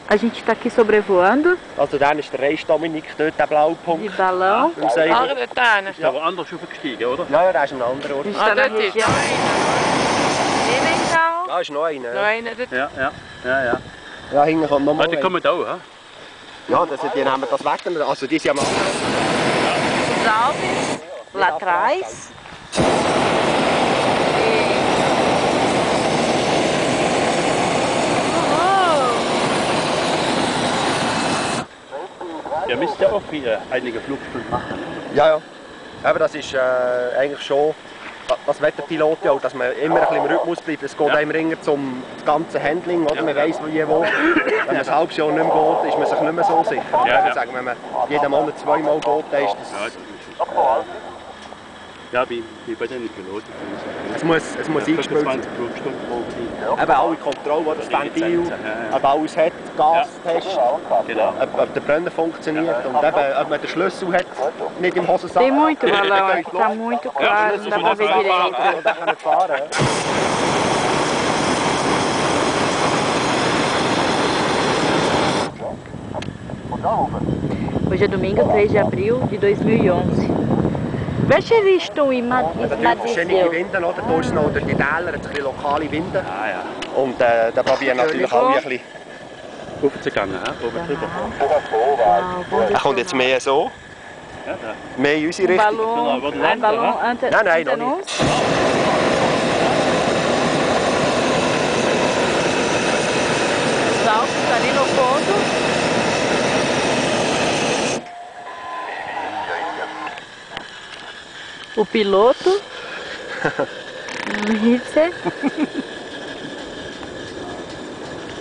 A gente está aqui sobrevoando Also dann ist der Reis Dominik dort, der blaue Punkt. de balão. Im Segel. Ah, dort hinten. Ist aber anders aufgestiegen, oder? Ja, ja, der ist an einem anderen Ort. A gente está na dort ist região. Emmental. Da ist noch einer. Noch einer dort. Ja. Ja, hinten kommt noch Ah, mal die einer. kommen da auch, hä? Ja, die nehmen das weg. Also die sind am anderen. Os Alpes, lá atrás. Ihr müsst ja auch hier einige Flugstunden machen. Ja, ja. Aber das ist eigentlich schon, das will der Pilot ja auch, dass man immer ein bisschen im Rhythmus bleibt. Es geht einem ringer zum ganzen Handling, oder? Man weiss wie wo. Wenn man ein halbes Jahr nicht mehr geht, ist man sich nicht mehr so sicher. Ja, ja. Sagen, wenn man jeden Monat zweimal geht, dann ist das... Ja, das ist ja, wie bei den Piloten. Es muss eingespielt 20 sein. Flugstunden pro Eben alle Kontrollen, das Ventil, ob alles hat, Gastest, Genau. ob der Brenner funktioniert und eben, ob man den Schlüssel hat, nicht im Hosensack. Tem muito balão aqui, tá muito claro, não dá pra ver direito. Da kann man fahren. Hoje é domingo, 3 de abril de 2011. Welche Richtung immer Natürlich verschiedene Winde, oder? Da ist noch durch die Täler, hat es ein bisschen lokale Winde. Ah ja. Und da probieren natürlich alle ein bisschen. Aufzugangen, hä? Oben drüber. Er kommt jetzt mehr so, Ja, da. mehr in unsere Richtung. Balão, ein Balão ante, Nein, nein, ante noch uns. Os Alpes ali no fundo. O piloto. Hitze.